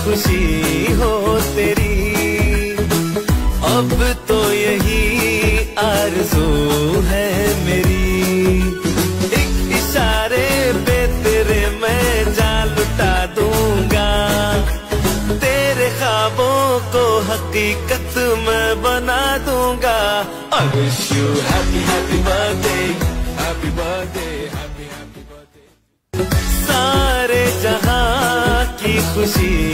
खुशी हो तेरी। अब तो यही आरज़ू है मेरी, एक इशारे पे तेरे मैं जान लुटा दूंगा, तेरे ख्वाबों को हकीकत मैं बना दूंगा। I wish you happy happy birthday, happy birthday, happy happy birthday। सारे जहां की खुशी